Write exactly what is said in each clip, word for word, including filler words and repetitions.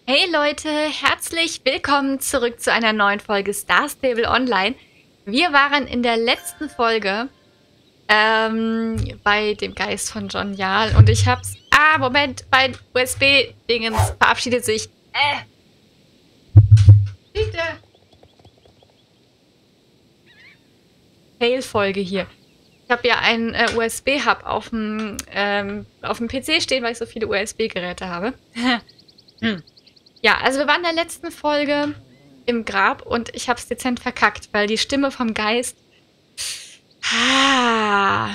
Hey Leute, herzlich willkommen zurück zu einer neuen Folge Star Stable Online. Wir waren in der letzten Folge ähm, bei dem Geist von John Jarl und ich hab's... Ah, Moment, mein U S B-Dingens verabschiedet sich. Äh. Bitte. Fail-Folge hier. Ich habe ja einen äh, U S B-Hub auf dem ähm, auf dem P C stehen, weil ich so viele U S B-Geräte habe. hm. Ja, also wir waren in der letzten Folge im Grab und ich habe es dezent verkackt, weil die Stimme vom Geist... Ah,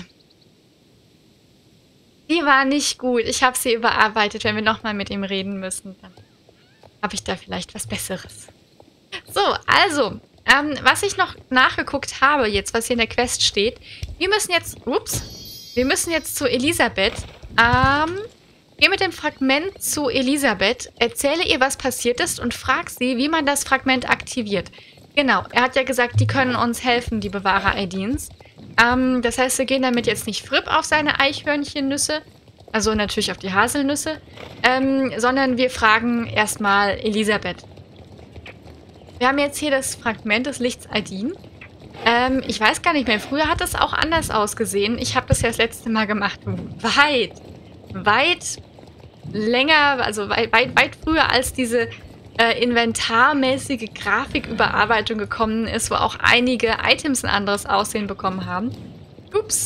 die war nicht gut. Ich habe sie überarbeitet. Wenn wir nochmal mit ihm reden müssen, dann habe ich da vielleicht was Besseres. So, also, ähm, was ich noch nachgeguckt habe, jetzt, was hier in der Quest steht, wir müssen jetzt... Ups. Wir müssen jetzt zu Elisabeth. Ähm... Geh mit dem Fragment zu Elisabeth, erzähle ihr, was passiert ist und frag sie, wie man das Fragment aktiviert. Genau, er hat ja gesagt, die können uns helfen, die Bewahrer-I-Dienst. Ähm, das heißt, wir gehen damit jetzt nicht Fripp auf seine Eichhörnchennüsse, also natürlich auf die Haselnüsse, ähm, sondern wir fragen erstmal Elisabeth. Wir haben jetzt hier das Fragment des Lichts Aldin. Ähm, ich weiß gar nicht mehr, früher hat es auch anders ausgesehen. Ich habe das ja das letzte Mal gemacht. Weit, weit länger, also weit, weit, weit früher als diese äh, inventarmäßige Grafiküberarbeitung gekommen ist, wo auch einige Items ein anderes Aussehen bekommen haben. Ups.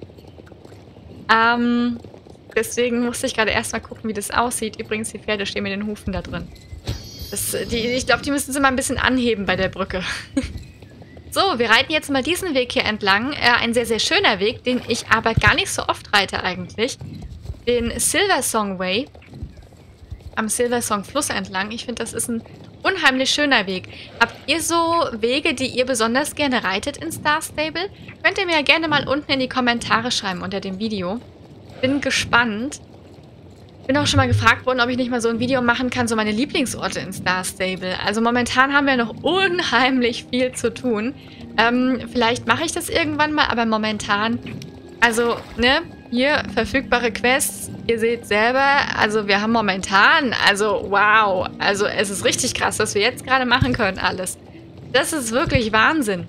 Ähm, deswegen musste ich gerade erstmal gucken, wie das aussieht. Übrigens, die Pferde stehen mit den Hufen da drin. Das, die, ich glaube, die müssen sie mal ein bisschen anheben bei der Brücke. So, wir reiten jetzt mal diesen Weg hier entlang. Äh, ein sehr, sehr schöner Weg, den ich aber gar nicht so oft reite eigentlich. Den Silversong Way am Silversong Fluss entlang. Ich finde, das ist ein unheimlich schöner Weg. Habt ihr so Wege, die ihr besonders gerne reitet in Star Stable? Könnt ihr mir ja gerne mal unten in die Kommentare schreiben unter dem Video. Bin gespannt. Bin auch schon mal gefragt worden, ob ich nicht mal so ein Video machen kann, so meine Lieblingsorte in Star Stable. Also momentan haben wir noch unheimlich viel zu tun. Ähm, vielleicht mache ich das irgendwann mal, aber momentan, also, ne, hier, verfügbare Quests, ihr seht selber, also wir haben momentan, also wow, also es ist richtig krass, was wir jetzt gerade machen können alles. Das ist wirklich Wahnsinn.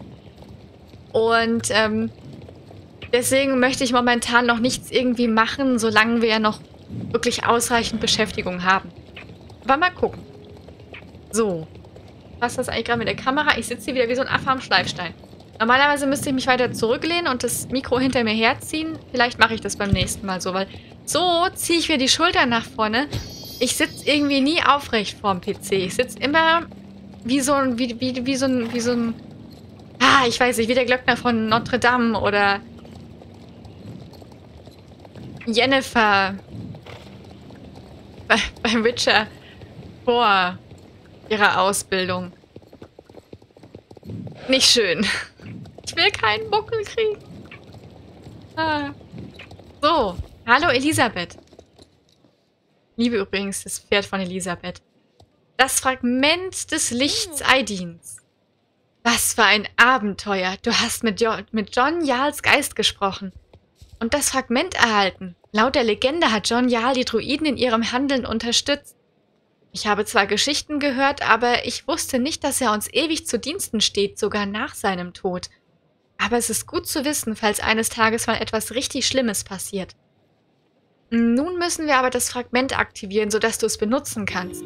Und ähm, deswegen möchte ich momentan noch nichts irgendwie machen, solange wir ja noch wirklich ausreichend Beschäftigung haben. Aber mal gucken. So. Was ist das eigentlich gerade mit der Kamera? Ich sitze hier wieder wie so ein Affe am Schleifstein. Normalerweise müsste ich mich weiter zurücklehnen und das Mikro hinter mir herziehen. Vielleicht mache ich das beim nächsten Mal so, weil so ziehe ich wieder die Schultern nach vorne. Ich sitze irgendwie nie aufrecht vorm P C. Ich sitze immer wie so ein, wie, wie, wie so ein, wie so ein, ah, ich weiß nicht, wie der Glöckner von Notre Dame oder Jennifer bei, beim Witcher vor ihrer Ausbildung. Nicht schön. Ich will keinen Buckel kriegen. Ah. So. Hallo, Elisabeth. Liebe übrigens das Pferd von Elisabeth. Das Fragment des Lichts Aldins. Was für ein Abenteuer. Du hast mit, jo mit John Jarls Geist gesprochen. Und das Fragment erhalten. Laut der Legende hat John Jarl die Druiden in ihrem Handeln unterstützt. Ich habe zwar Geschichten gehört, aber ich wusste nicht, dass er uns ewig zu Diensten steht, sogar nach seinem Tod. Aber es ist gut zu wissen, falls eines Tages mal etwas richtig Schlimmes passiert. Nun müssen wir aber das Fragment aktivieren, sodass du es benutzen kannst.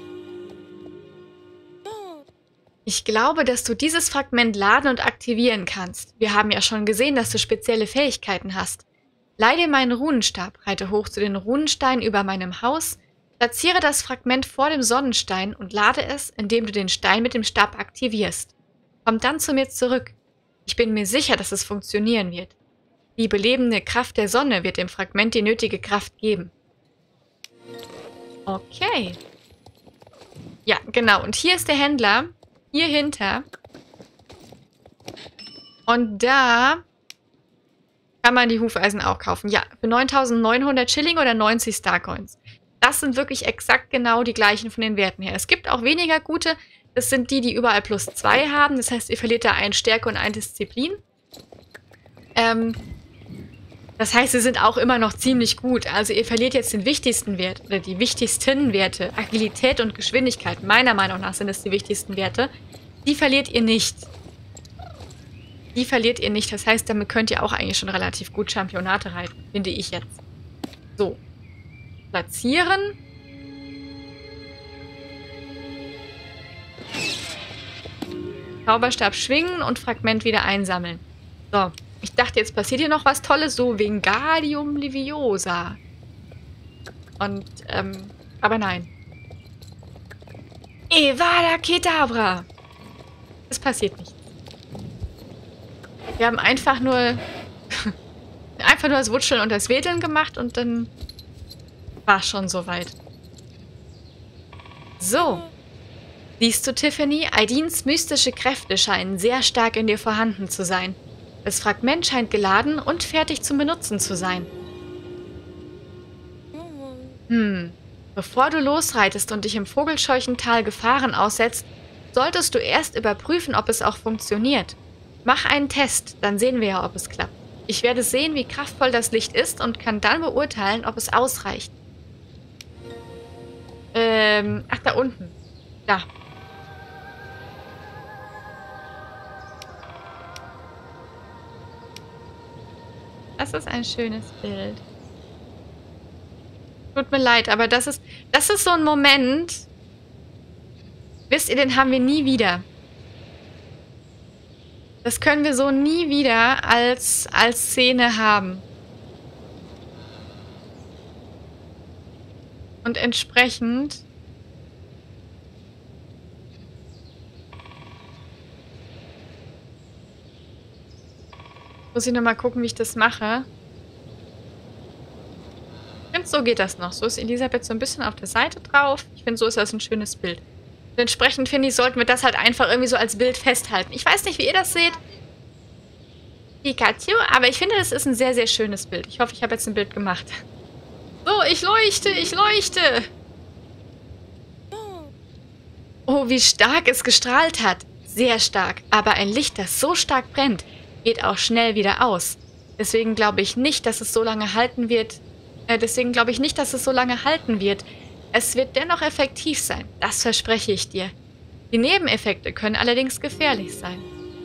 Ich glaube, dass du dieses Fragment laden und aktivieren kannst. Wir haben ja schon gesehen, dass du spezielle Fähigkeiten hast. Leih dir meinen Runenstab, reite hoch zu den Runensteinen über meinem Haus, platziere das Fragment vor dem Sonnenstein und lade es, indem du den Stein mit dem Stab aktivierst. Komm dann zu mir zurück. Ich bin mir sicher, dass es funktionieren wird. Die belebende Kraft der Sonne wird dem Fragment die nötige Kraft geben. Okay. Ja, genau. Und hier ist der Händler. Hier hinter. Und da kann man die Hufeisen auch kaufen. Ja, für neuntausendneunhundert Schilling oder neunzig Starcoins. Das sind wirklich exakt genau die gleichen von den Werten her. Es gibt auch weniger gute. Das sind die, die überall plus zwei haben. Das heißt, ihr verliert da ein Stärke und ein Disziplin. Ähm, Das heißt, sie sind auch immer noch ziemlich gut. Also ihr verliert jetzt den wichtigsten Wert oder die wichtigsten Werte. Agilität und Geschwindigkeit. Meiner Meinung nach sind es die wichtigsten Werte. Die verliert ihr nicht. Die verliert ihr nicht. Das heißt, damit könnt ihr auch eigentlich schon relativ gut Championate reiten. Finde ich jetzt. So. Platzieren. Zauberstab schwingen und Fragment wieder einsammeln. So. Ich dachte, jetzt passiert hier noch was Tolles, so Wingardium Leviosa. Und, ähm, aber nein. Evada Kedavra. Es passiert nichts. Wir haben einfach nur einfach nur das Wutscheln und das Wedeln gemacht und dann war es schon soweit. So. Siehst du, Tiffany? Aidins mystische Kräfte scheinen sehr stark in dir vorhanden zu sein. Das Fragment scheint geladen und fertig zum Benutzen zu sein. Hm. Bevor du losreitest und dich im Vogelscheuchental Gefahren aussetzt, solltest du erst überprüfen, ob es auch funktioniert. Mach einen Test, dann sehen wir ja, ob es klappt. Ich werde sehen, wie kraftvoll das Licht ist und kann dann beurteilen, ob es ausreicht. Ähm, ach, da unten. Da. Das ist ein schönes Bild. Tut mir leid, aber das ist, das ist so ein Moment. Wisst ihr, den haben wir nie wieder. Das können wir so nie wieder als, als Szene haben. Und entsprechend muss ich nochmal gucken, wie ich das mache. Ich finde, so geht das noch. So ist Elisabeth so ein bisschen auf der Seite drauf. Ich finde, so ist das ein schönes Bild. Und entsprechend, finde ich, sollten wir das halt einfach irgendwie so als Bild festhalten. Ich weiß nicht, wie ihr das seht. Pikachu, aber ich finde, das ist ein sehr, sehr schönes Bild. Ich hoffe, ich habe jetzt ein Bild gemacht. So, ich leuchte, ich leuchte. Oh, wie stark es gestrahlt hat. Sehr stark. Aber ein Licht, das so stark brennt, geht auch schnell wieder aus. Deswegen glaube ich nicht, dass es so lange halten wird. Äh, deswegen glaube ich nicht, dass es so lange halten wird. Es wird dennoch effektiv sein. Das verspreche ich dir. Die Nebeneffekte können allerdings gefährlich sein.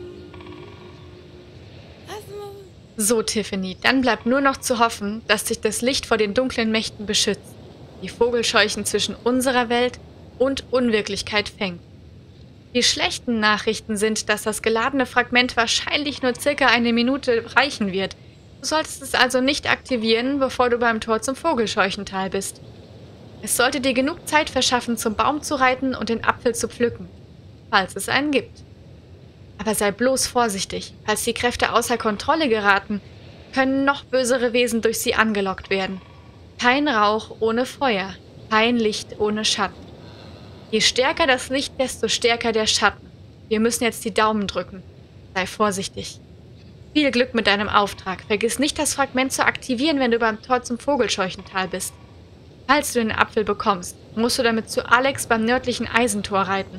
So, Tiffany, dann bleibt nur noch zu hoffen, dass sich das Licht vor den dunklen Mächten beschützt. Die Vogelscheuchen zwischen unserer Welt und Unwirklichkeit fängt. Die schlechten Nachrichten sind, dass das geladene Fragment wahrscheinlich nur circa eine Minute reichen wird. Du solltest es also nicht aktivieren, bevor du beim Tor zum Vogelscheuchental bist. Es sollte dir genug Zeit verschaffen, zum Baum zu reiten und den Apfel zu pflücken, falls es einen gibt. Aber sei bloß vorsichtig. Falls die Kräfte außer Kontrolle geraten, können noch bösere Wesen durch sie angelockt werden. Kein Rauch ohne Feuer, kein Licht ohne Schatten. Je stärker das Licht, desto stärker der Schatten. Wir müssen jetzt die Daumen drücken. Sei vorsichtig. Viel Glück mit deinem Auftrag. Vergiss nicht, das Fragment zu aktivieren, wenn du beim Tor zum Vogelscheuchental bist. Falls du den Apfel bekommst, musst du damit zu Alex beim nördlichen Eisentor reiten.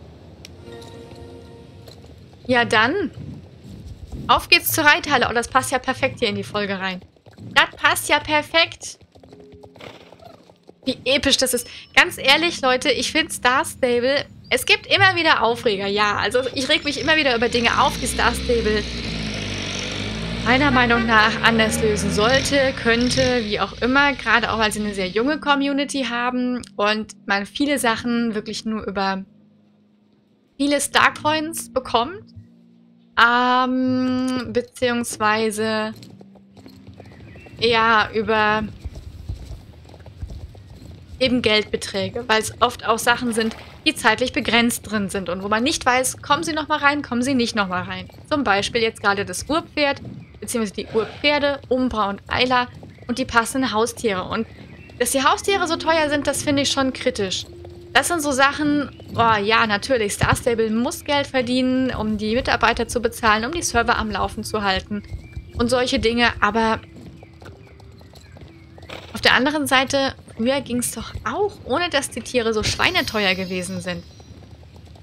Ja dann, auf geht's zur Reithalle. Oh, das passt ja perfekt hier in die Folge rein. Das passt ja perfekt. Wie episch das ist. Ganz ehrlich, Leute, ich finde Star Stable, es gibt immer wieder Aufreger, ja. Also ich reg mich immer wieder über Dinge auf, die Star Stable meiner Meinung nach anders lösen sollte, könnte, wie auch immer. Gerade auch, weil sie eine sehr junge Community haben und man viele Sachen wirklich nur über viele Star Coins bekommt. Ähm, beziehungsweise ja, über eben Geldbeträge, weil es oft auch Sachen sind, die zeitlich begrenzt drin sind und wo man nicht weiß, kommen sie nochmal rein, kommen sie nicht nochmal rein. Zum Beispiel jetzt gerade das Urpferd, beziehungsweise die Urpferde, Umbra und Ayla und die passenden Haustiere. Und dass die Haustiere so teuer sind, das finde ich schon kritisch. Das sind so Sachen, oh ja, natürlich, Star Stable muss Geld verdienen, um die Mitarbeiter zu bezahlen, um die Server am Laufen zu halten und solche Dinge, aber auf der anderen Seite, früher ging es doch auch, ohne dass die Tiere so schweineteuer gewesen sind.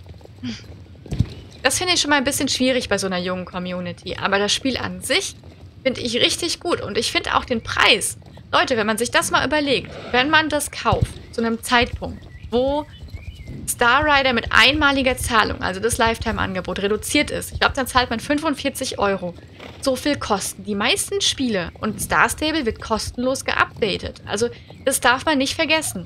Das finde ich schon mal ein bisschen schwierig bei so einer jungen Community, aber das Spiel an sich Finde ich richtig gut. Und ich finde auch den Preis. Leute, wenn man sich das mal überlegt, wenn man das kauft, zu einem Zeitpunkt, wo Star Rider mit einmaliger Zahlung, also das Lifetime-Angebot, reduziert ist, ich glaube, dann zahlt man fünfundvierzig Euro. So viel kosten die meisten Spiele. Und Star Stable wird kostenlos geupdatet. Also, das darf man nicht vergessen.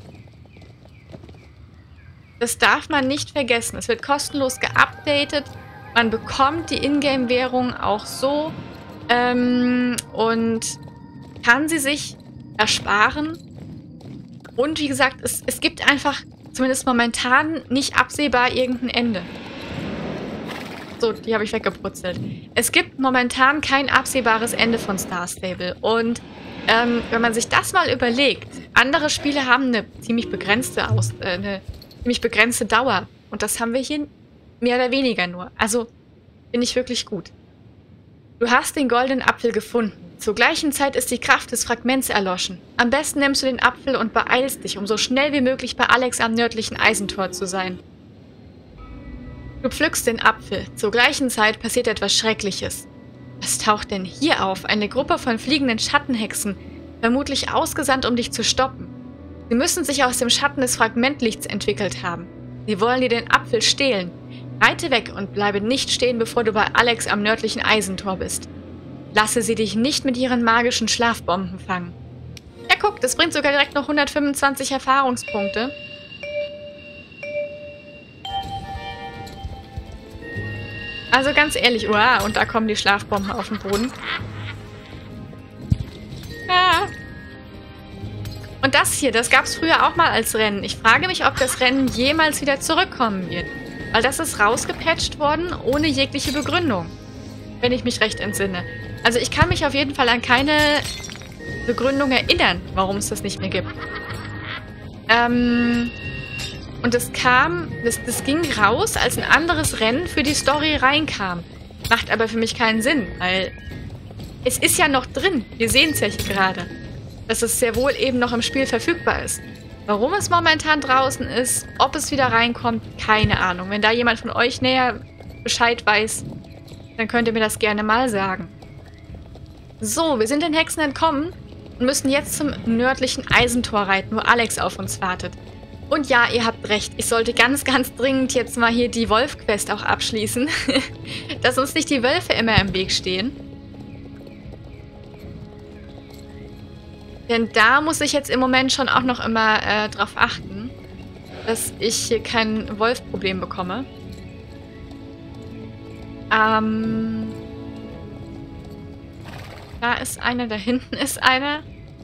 Das darf man nicht vergessen. Es wird kostenlos geupdatet. Man bekommt die Ingame-Währung auch so ähm, und kann sie sich ersparen. Und wie gesagt, es, es gibt einfach, zumindest momentan, nicht absehbar irgendein Ende. So, die habe ich weggebrutzelt. Es gibt momentan kein absehbares Ende von Star Stable. Und ähm, wenn man sich das mal überlegt, andere Spiele haben eine ziemlich begrenzte Aus äh, eine ziemlich begrenzte Dauer. Und das haben wir hier mehr oder weniger nur. Also, finde ich wirklich gut. Du hast den goldenen Apfel gefunden. Zur gleichen Zeit ist die Kraft des Fragments erloschen. Am besten nimmst du den Apfel und beeilst dich, um so schnell wie möglich bei Alex am nördlichen Eisentor zu sein. Du pflückst den Apfel. Zur gleichen Zeit passiert etwas Schreckliches. Was taucht denn hier auf? Eine Gruppe von fliegenden Schattenhexen, vermutlich ausgesandt, um dich zu stoppen. Sie müssen sich aus dem Schatten des Fragmentlichts entwickelt haben. Sie wollen dir den Apfel stehlen. Reite weg und bleibe nicht stehen, bevor du bei Alex am nördlichen Eisentor bist. Lasse sie dich nicht mit ihren magischen Schlafbomben fangen. Ja, guck, das bringt sogar direkt noch hundertfünfundzwanzig Erfahrungspunkte. Also ganz ehrlich, wow, und da kommen die Schlafbomben auf den Boden. Ah. Und das hier, das gab es früher auch mal als Rennen. Ich frage mich, ob das Rennen jemals wieder zurückkommen wird. Weil das ist rausgepatcht worden, ohne jegliche Begründung. Wenn ich mich recht entsinne. Also ich kann mich auf jeden Fall an keine Begründung erinnern, warum es das nicht mehr gibt. Ähm... Und das kam, das, das ging raus, als ein anderes Rennen für die Story reinkam. Macht aber für mich keinen Sinn, weil es ist ja noch drin. Wir sehen es ja hier gerade. Dass es sehr wohl eben noch im Spiel verfügbar ist. Warum es momentan draußen ist, ob es wieder reinkommt, keine Ahnung. Wenn da jemand von euch näher Bescheid weiß, dann könnt ihr mir das gerne mal sagen. So, wir sind den Hexen entkommen und müssen jetzt zum nördlichen Eisentor reiten, wo Alex auf uns wartet. Und ja, ihr habt recht, ich sollte ganz, ganz dringend jetzt mal hier die Wolf-Quest auch abschließen. Dass uns nicht die Wölfe immer im Weg stehen. Denn da muss ich jetzt im Moment schon auch noch immer äh, drauf achten, dass ich hier kein Wolf-Problem bekomme. Ähm... Da ist einer, da hinten ist einer.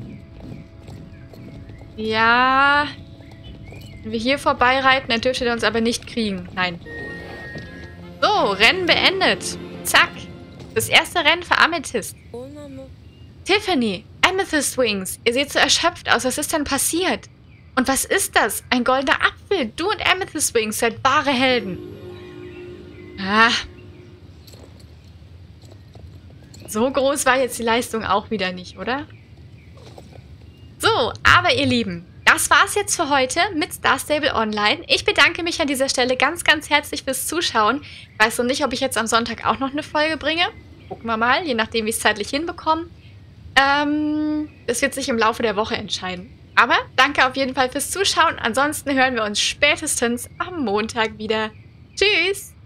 Ja... Wenn wir hier vorbeireiten, dann dürfte er uns aber nicht kriegen. Nein. So, Rennen beendet. Zack. Das erste Rennen für Amethyst. Tiffany, Amethyst Wings. Ihr seht so erschöpft aus. Was ist denn passiert? Und was ist das? Ein goldener Apfel. Du und Amethyst Wings seid wahre Helden. Ah. So groß war jetzt die Leistung auch wieder nicht, oder? So, aber ihr Lieben, das war's jetzt für heute mit Star Stable Online. Ich bedanke mich an dieser Stelle ganz, ganz herzlich fürs Zuschauen. Weiß noch nicht, ob ich jetzt am Sonntag auch noch eine Folge bringe. Gucken wir mal, je nachdem, wie ich es zeitlich hinbekomme. Ähm, das wird sich im Laufe der Woche entscheiden. Aber danke auf jeden Fall fürs Zuschauen. Ansonsten hören wir uns spätestens am Montag wieder. Tschüss!